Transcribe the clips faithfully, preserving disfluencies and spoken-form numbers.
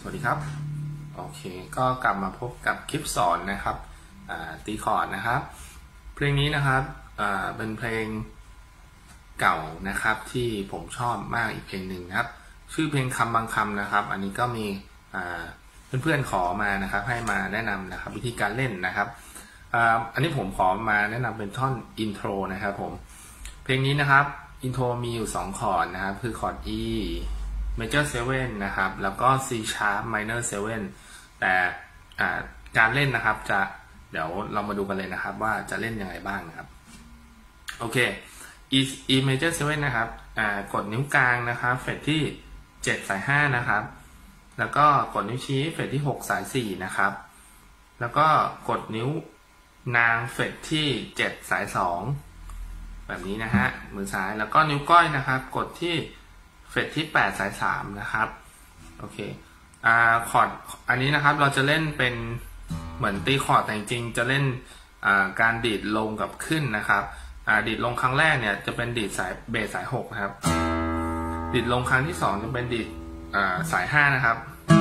วัสดีครับโอเคก็กลับมาพบกับคลิปสอนนะครับตีคอร์ดนะครับเพลงนี้นะครับเป็นเพลงเก่านะครับที่ผมชอบมากอีกเพลงหนึ่งนะครับชื่อเพลงคำบางคำนะครับอันนี้ก็มีเพื่อนๆขอมานะครับให้มาแนะนำนะครับวิธีการเล่นนะครับอันนี้ผมขอมาแนะนำเป็นท่อนอินโทรนะครับผมเพลงนี้นะครับอินโทรมีอยู่สองคอร์ดนะครับคือคอร์ด E Major เซเว่นนะครับแล้วก็ C Sharp Minor เซเว่นแต่การเล่นนะครับจะเดี๋ยวเรามาดูกันเลยนะครับว่าจะเล่นยังไงบ้างนะครับโอเค E E Major เซเว่นนะครับกดนิ้วกลางนะครับเฟรตที่เจ็ดสายห้านะครับแล้วก็กดนิ้วชี้เฟรตที่หกสายสี่นะครับแล้วก็กดนิ้วนางเฟรตที่เจ็ดสายสองแบบนี้นะฮะมือซ้ายแล้วก็นิ้วก้อยนะครับกดที่เฟรตที่แปดสายสามนะครับโอเคอ่าคอร์ดอันนี้นะครับเราจะเล่นเป็นเหมือนตีคอร์ดแต่จริงๆจะเล่นอ่าการดีดลงกับขึ้นนะครับอ่าดีดลงครั้งแรกเนี่ยจะเป็นดีดสายเบสสายหกนะครับดีดลงครั้งที่สองจะเป็นดีดอ่าสายห้านะครับ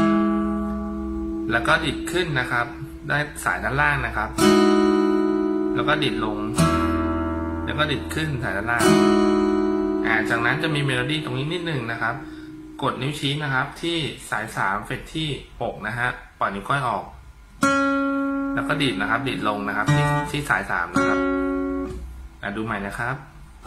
แล้วก็ดีดขึ้นนะครับได้สายด้านล่างนะครับแล้วก็ดีดลงแล้วก็ดีดขึ้นสายด้านล่างอ่าจากนั้นจะมีเมโลดี้ตรงนี้นิดนึงนะครับกดนิ้วชี้นะครับที่สายสามเฟรตที่หกนะฮะปล่อยนิ้วก้อยออกแล้วก็ดีดนะครับดีดลงนะครับที่ที่สายสามนะครับอ่าดูใหม่นะครับ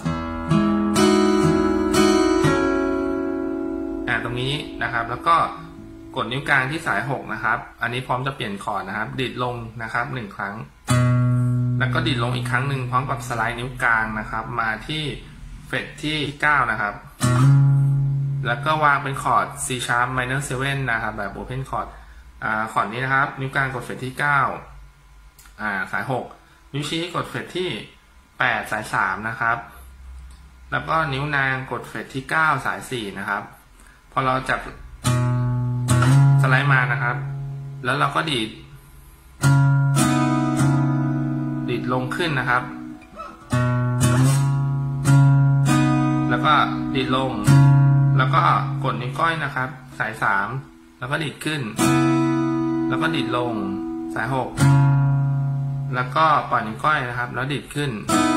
อ่าตรงนี้นะครับแล้วก็กดนิ้วกลางที่สายหกนะครับอันนี้พร้อมจะเปลี่ยนคอร์ดนะครับดีดลงนะครับหนึ่งครั้งแล้วก็ดีดลงอีกครั้งหนึ่งพร้อมกับสไลด์นิ้วกลางนะครับมาที่เฟรตที่เก้านะครับแล้วก็วางเป็นคอร์ด C sharp minor เซเว่นนะครับแบบ open chord อ่าคอร์ดนี้นะครับนิ้วกลางกดเฟรตที่เก้าอ่าสายหกนิ้วชี้กดเฟรตที่แปดสายสามนะครับแล้วก็นิ้วนางกดเฟรตที่เก้าสายสี่นะครับพอเราจับสไลด์มานะครับแล้วเราก็ดีดดีดลงขึ้นนะครับแล้วก็ดีดลงแล้วก็กดนิ้วก้อยนะครับสายสามแล้วก็ดีดขึ้นแล้วก็ดีดลงสายหกแล้วก็ปล่อยนิ้วก้อยนะครับแล้วดีดขึ้น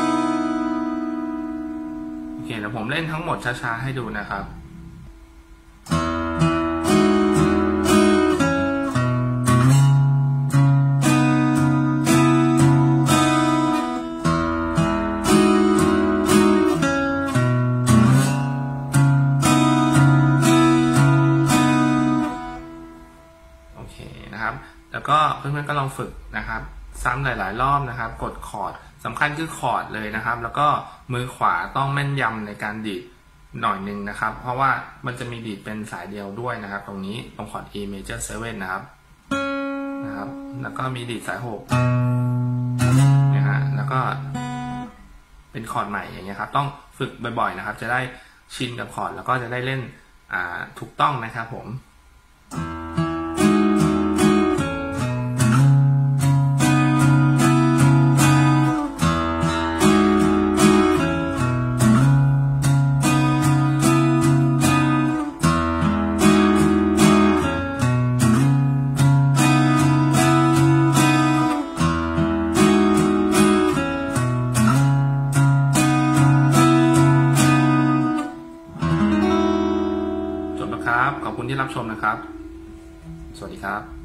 โอเคเดี๋ยวผมเล่นทั้งหมดช้าๆให้ดูนะครับแล้วก็เพื่อนๆก็ลองฝึกนะครับซ้ำหลายๆรอบนะครับกดคอร์ดสำคัญคือคอร์ดเลยนะครับแล้วก็มือขวาต้องแม่นยำในการดีดหน่อยหนึ่งนะครับเพราะว่ามันจะมีดีดเป็นสายเดียวด้วยนะครับตรงนี้ตรงคอร์ด E major เซเว่นนะครับนะครับแล้วก็มีดีดสายหกนะฮะแล้วก็เป็นคอร์ดใหม่อย่างเงี้ยครับต้องฝึกบ่อยๆนะครับจะได้ชินกับคอร์ดแล้วก็จะได้เล่นอ่าถูกต้องนะครับผมขอบคุณที่รับชมนะครับสวัสดีครับ